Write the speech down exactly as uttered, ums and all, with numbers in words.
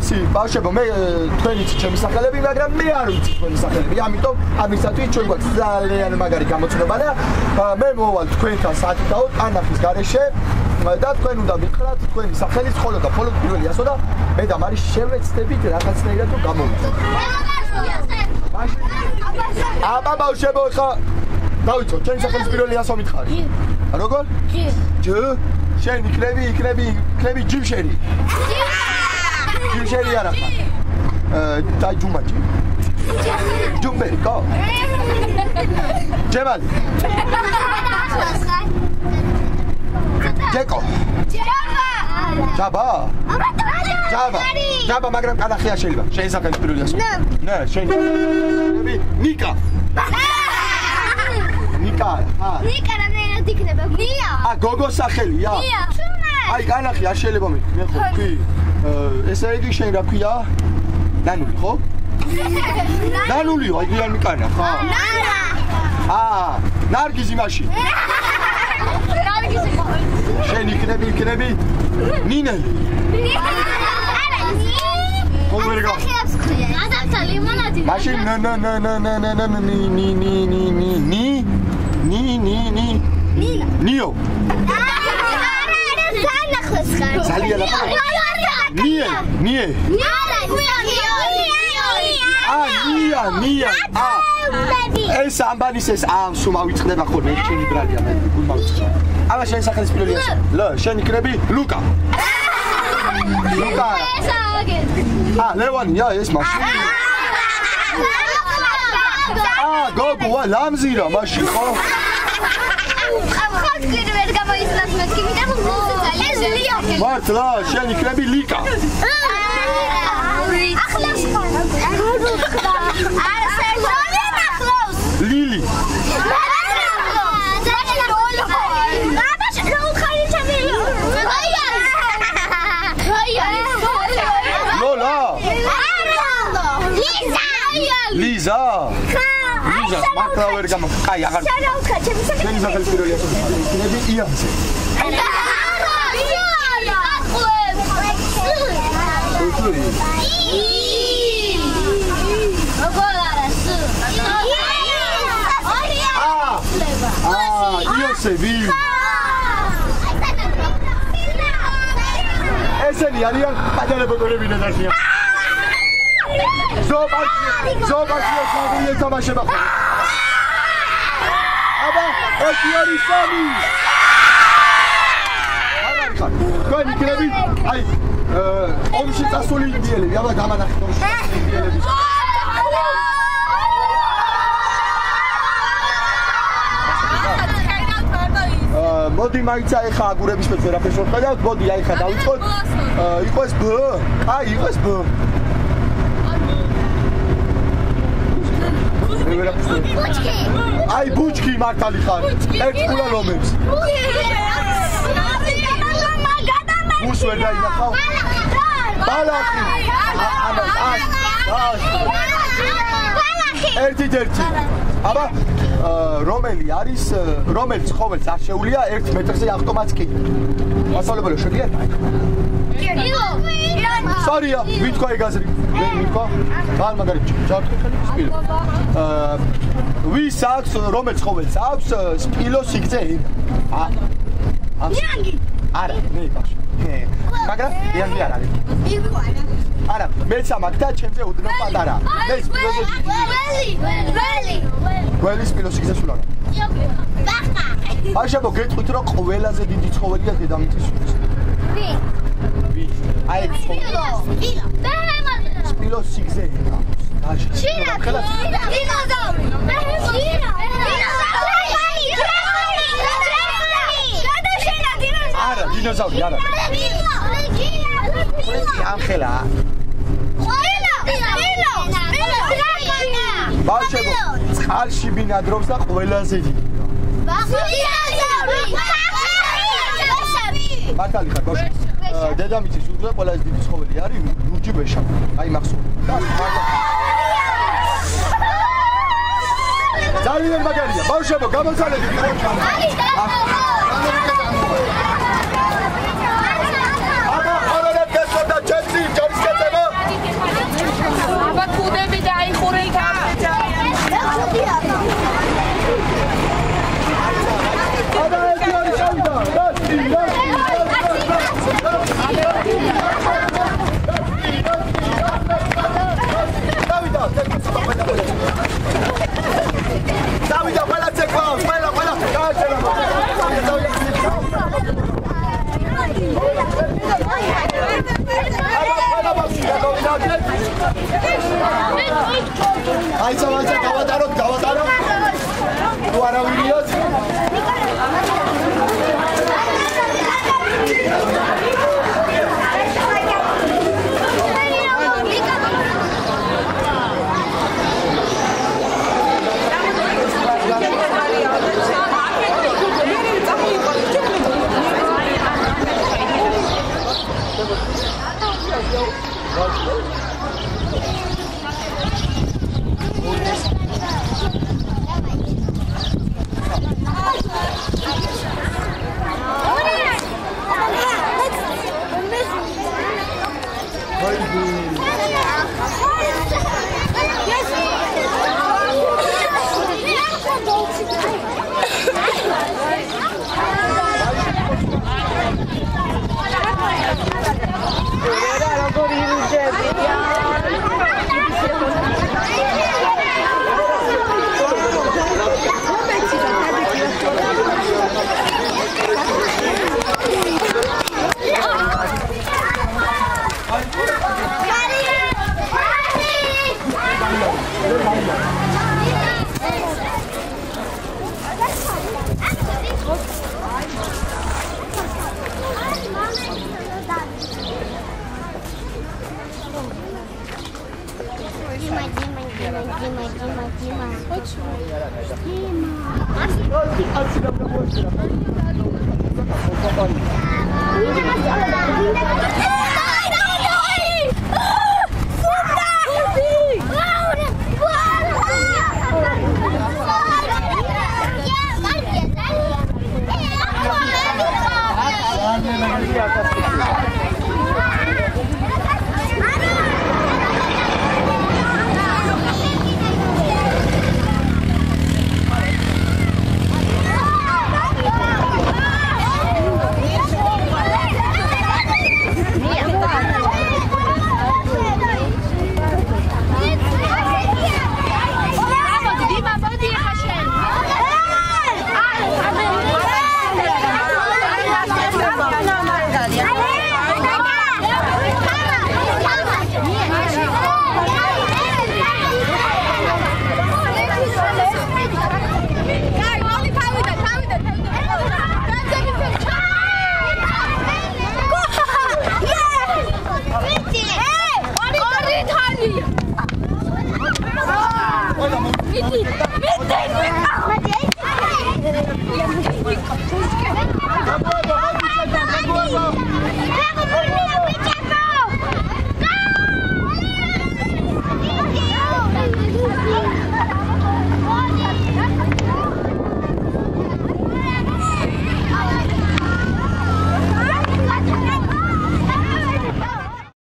იცი, ბავშვებო, მე თქვენი ჩემი სახელები, მაგრამ მე არ ვიცი თქვენი სახელები. ამიტომ ამისათვის ჩვენ გვაქვს ძალიან მაგარი გამოცნობა და მე მოვალ თქვენთან საათითაოდ ტანახის გარეშე და თქვენ უნდა მითხრათ თქვენი სახელის ხოლო და მხოლოდ პირველი ასო და მე და მარი შევეცდებით რაღაცნაირად რომ გამოვიდეთ. აბა ბავშვებო, ხა დავიწყოთ, ჩემი სახელის პირველი ასო მითხარი. როგორ? ჯი. ჯი. შენ იქნები, იქნები, იქნები ჯიმშერი. ჯიმშერი არა ხარ. და ჯუმაჯი. ჯუმბერი, გო. ჯემალი. ჯეკო. ჯაბა. ჯაბა. ჯაბა, მაგრამ კანახია შეიძლება. შენ სახელის პირველი ასო. ნე, შენ. ნიკა. ნიკა. ნიკა რამდენად იქნება? ნია. ა გოგოს სახელია? ნია. აი, კანახი არ შეიძლება მე მე ხო ვქი. ესე იგი შენ რა ქვია? ნანული ხო? ნანულიო, აი გიან მიკანა ხო? ნანა. აა, ნარგიზი მაშინ. ნარგიზი. შენ იქნები, იქნები? ნინელი. არა, ნი. ხომერგა. გადაცა ლიმონადი. მაშინ ნა ნა ნა ნა ნა ნა ნა ნი ნი ნი ნი ნი ნი ნი ნი ნი ნინა. ნიო. სანახლეს ხარ. ძალიან ახლა. ნიე, ნიე. არა, ნიო. ა ნია, ნია. ა. ეს ამბანის ეს ამ სულ მავიწყდება ხოლმე ჩემი ბრალია მე გულ მავიწყდა. აბა შენ სახელის პირველი ასო. ლ, შენ იქნები ლუკა. ლუკა. ა, ლევანია ეს მაშინ. ა, გოგოა ლამზირა მაშინ ხო? ხოთ კიდევ გამოისწრაფ მეთქი, ვიდა მუსიკა. ეს ლიო. მართლა, შენ იქნები ლიკა. ახლავს ხარ. არა, სერჟონი ახლავს. ლილი. ლიზა. ლიზა, მართლა ვერ გამო. კაი, აღარ. შენი სახელის პირველი ასო. იქნები იანზე. აა, იოსები. ესენი არიან პატარებოდორები ნადარხია. ზობაში, ზობაში ხალხი ეთამაშება. აბა, ერთი ორი სამი. აღარ ხარ. თქვენ იქნები, აი, ომში წასული ინდიელები, აბა გამანახეთ ომში წასული ინდიელები. მოდი მაიცა ეხა აგურების მეც ვერაფერს ვერ ხედავთ, მოდი აი ხა დავიწყოთ. იყოს ბ, აი იყოს ბ. ბუჩკი. აი ბუჩკი მართალი ხარ. ერთ კულა ლომებს. ბუს ვერ დაინახავ. ბალახი. ანა, ას, ას. ბალახი. ერთი ერთი. აბა რომელი არის, რომელიც ყოველს არ შეუულია ერთ მეტრზე ავტომატს კი. მასწავლებელო შეგიძლიათ? სორია, მითქვა ეგაზრი. მე მითქვა. ძალიან მაგარი ჯარტი ხელი სპილო. აა ვის აქვს, რომელიც ყოველს აქვს სპილო სიგრძე ენა. ა. იანგი. არა, მე ბავშვი. მაგრამ იანგი არ არის. არა, მეც ამაკ და ჩემზე უდნო პატარა. მე სპილოზე ველი, ველი. გველი სპილო სიგრძე სულ არა. ბახა. ბავშვებო, გეტყვით რომ ყველაზე დიდი ცხოველია დედამიწის ზურგზე. ვი? ვი? აი სპილო. სპილო. ბეჰემოდი. სპილო სიგრძე ენა. დაში. ჩირა. დინოზავრი. ბეჰემოდი. არა, დინოზავრი არა. ამხელა. ბავშვებო, წყალში ბინადრობს და ყველაზე დიდი. მართალი ხარ ბავშვი. დედამიწის ზურგზე ყველაზე დიდი ცხოველი არის ლურჯი ვეშა. აი მახსოვს. ძალიან მაგარია. ბავშვებო, გამოცალებით იყო. აბა, ხარად გასვლა ჩემს ჯარის კაცებო. Davide, quella c'è qua, quella, quella, Ayo, ayo, kawan taruh, kawan taruh. Dua video. Bitte, bitte, bitte.